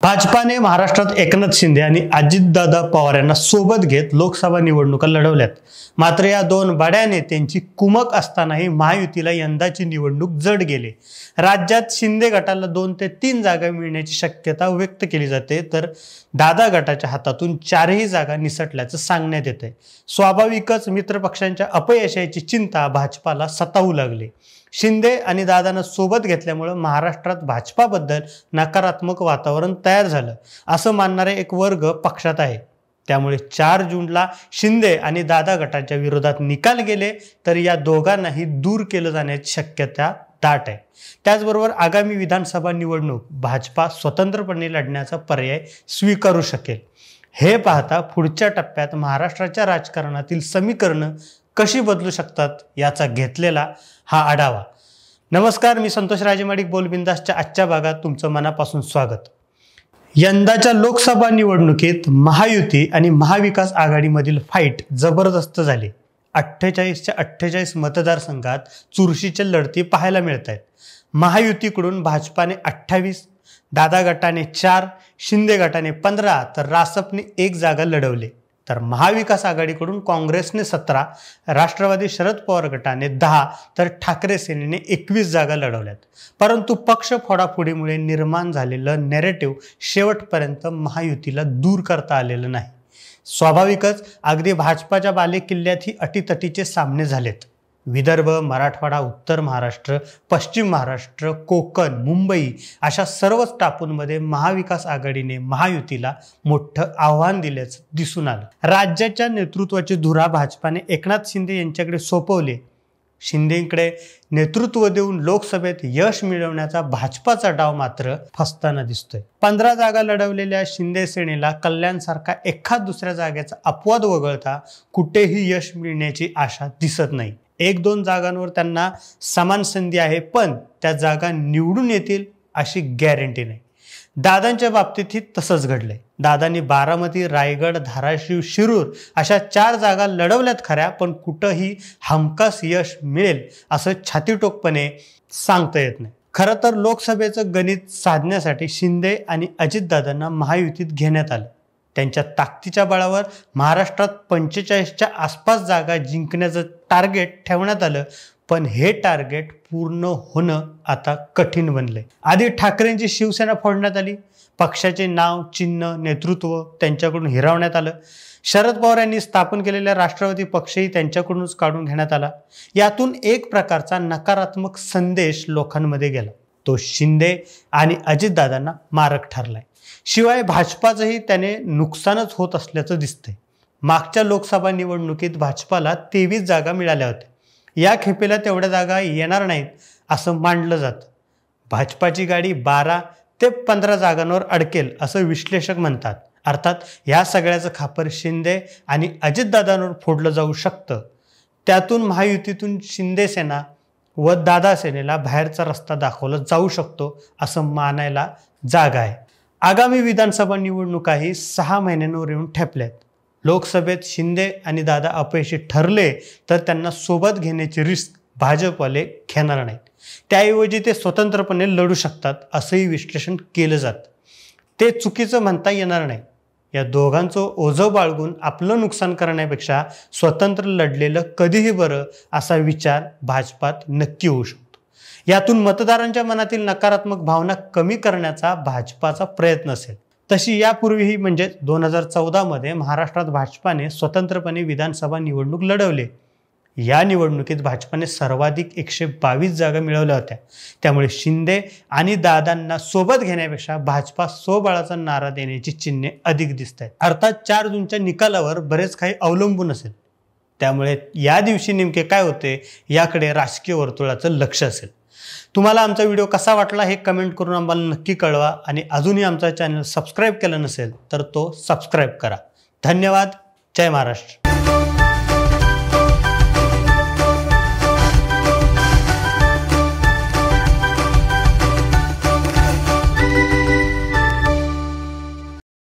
भाजपाने महाराष्ट्रात एकनाथ शिंदे आणि अजितदादा पवार यांना सोबत घेत लोकसभा निवडणुका लढवल्यात। मात्र या दोन बड्या नेत्यांची कुमक असतानाही महायुतीला यंदाची निवडणूक जड गेली। राज्यात शिंदे गटाला 2 ते 3 जागा मिळण्याची शक्यता व्यक्त केली जाते, तर दादा गटाच्या हातातून 4ही जागा निसटल्याचं सांगण्यात येते। स्वाभाविकच मित्रपक्षांच्या अपयशाची चिंता भाजपाला सतावू लागली। शिंदे आणि दादांना सोबत घेतल्यामुळे महाराष्ट्रात भाजपाबद्दल नकारात्मक वातावरण तयार झालं असं मानणारे एक वर्ग पक्षात आहे। त्यामुळे 4 जूनला शिंदे आणि दादा गटाच्या विरोधात निकाल गेले तर या दोघांनाही दूर केलं जाण्याची शक्यता दाट आहे। त्याचबरोबर आगामी विधानसभा निवडणूक भाजपा स्वतंत्रपणे लढण्याचा पर्याय स्वीकारू शकेल। हे पाहता पुढच्या टप्प्यात महाराष्ट्राच्या राजकारणातील समीकरणं कशी बदलू शकतात याचा घेतलेला हा आढावा। नमस्कार, मी संतोष राजेमाडिक बोलबिंदासच्या आजच्या भागात तुमचं मनापासून स्वागत। यंदाच्या लोकसभा निवडणुकीत महायुती आणि महाविकास आघाडीमधील फाईट जबरदस्त झाली। 48च्या 48 मतदारसंघात चुरशीच्या लढती पाहायला मिळत आहेत। महायुतीकडून भाजपाने 28, दादा गटाने 4, शिंदे गटाने 15 तर रासपने 1 जागा लढवली, तर महाविकास आघाडीकडून काँग्रेसने 17, राष्ट्रवादी शरद पवार गटाने 10 तर ठाकरे सेनेने 21 जागा लढवल्यात। परंतु पक्ष फोडाफोडीमुळे निर्माण झालेलं नॅरेटिव्ह शेवटपर्यंत महायुतीला दूर करता आलेलं नाही। स्वाभाविकच अगदी भाजपाच्या बालेकिल्ल्यात ही अटीतटीचे सामने झालेत। विदर्भ, मराठवाडा, उत्तर महाराष्ट्र, पश्चिम महाराष्ट्र, कोकण, मुंबई अशा सर्वच टापूंमध्ये महाविकास आघाडीने महायुतीला मोठं आव्हान दिल्याचं दिसून आलं। राज्याच्या नेतृत्वाची धुरा भाजपाने एकनाथ शिंदे यांच्याकडे सोपवली। शिंदेकडे नेतृत्व देऊन लोकसभेत यश मिळवण्याचा भाजपाचा डाव मात्र फसताना दिसतोय। 15 जागा लढवलेल्या शिंदे सेनेला कल्याणसारखा एखाद दुसऱ्या जागेचा अपवाद वगळता कुठेही यश मिळण्याची आशा दिसत नाही। 1-2 जागांवर त्यांना समान संधी आहे, पण त्या जागा निवडून येतील अशी गॅरंटी नाही। दादांच्या बाबतीतही तसंच घडलंय। दादांनी बारामती, रायगड, धाराशिव, शिरूर अशा 4 जागा लढवल्यात खऱ्या, पण कुठंही हमखास यश मिळेल असं छातीटोकपणे सांगता येत नाही। खरं तर लोकसभेचं गणित साधण्यासाठी शिंदे आणि अजितदादांना महायुतीत घेण्यात आलं। त्यांच्या ताकदीच्या बळावर महाराष्ट्रात 45च्या आसपास जागा जिंकण्याचं टार्गेट ठेवण्यात आलं, पण हे टार्गेट पूर्ण होणं आता कठीण बनलंय। आधी ठाकरेंची शिवसेना फोडण्यात आली, पक्षाचे नाव, चिन्ह, नेतृत्व त्यांच्याकडून हिरावण्यात आलं। शरद पवार यांनी स्थापन केलेला राष्ट्रवादी पक्षही त्यांच्याकडूनच काढून घेण्यात आला। यातून एक प्रकारचा नकारात्मक संदेश लोकांमध्ये गेला, तो शिंदे आणि अजितदादांना मारक ठरलाय। शिवाय भाजपाचंही त्याने नुकसानच होत असल्याचं दिसतंय। मागच्या लोकसभा निवडणुकीत भाजपाला 23 जागा मिळाल्या होत्या। या खेपेला तेवढ्या जागा येणार नाहीत असं मानलं जातं। भाजपाची गाडी 12 ते 15 जागांवर अडकेल असं विश्लेषक म्हणतात। अर्थात या सगळ्याचं खापर शिंदे आणि अजितदादांवर फोडलं जाऊ शकतं। त्यातून महायुतीतून शिंदे सेना व दादा सेनेला बाहेरचा रस्ता दाखवला जाऊ शकतो असं मानायला जागा आहे। आगामी विधानसभा निवडणुकाही 6 महिन्यांवर येऊन ठेपल्यात। लोकसभेत शिंदे आणि दादा अपयशी ठरले तर त्यांना सोबत घेण्याची रिस्क भाजपवाले घेणार नाहीत। त्याऐवजी ते स्वतंत्रपणे लढू शकतात असंही विश्लेषण केलं जातं। ते चुकीचं म्हणता येणार नाही। या दोघांचं ओझं बाळगून आपलं नुकसान करण्यापेक्षा स्वतंत्र लढलेलं कधीही बरं असा विचार भाजपात नक्की होऊ शकतो। यातून मतदारांच्या मनातील नकारात्मक भावना कमी करण्याचा भाजपाचा प्रयत्न असेल। तशी यापूर्वीही म्हणजे 2014 मध्ये महाराष्ट्रात भाजपाने स्वतंत्रपणे विधानसभा निवडणूक लढवली। या निवडणुकीत भाजपाने सर्वाधिक 122 जागा मिळवल्या होत्या। त्यामुळे शिंदे आणि दादांना सोबत घेण्यापेक्षा भाजपा स्वबळाचा नारा देण्याची चिन्हे अधिक दिसत आहेत। अर्थात 4 जूनच्या निकालावर बरेच काही अवलंबून असेल। त्यामुळे या दिवशी नेमके काय होते याकडे राजकीय वर्तुळाचं लक्ष असेल। तुम्हाला आमचा व्हिडिओ कसा वाटला हे कमेंट करून आम्हाला नक्की कळवा, आणि अजूनही आमचा चॅनल सबस्क्राईब केलं नसेल तर तो सबस्क्राईब करा। धन्यवाद। जय महाराष्ट्र।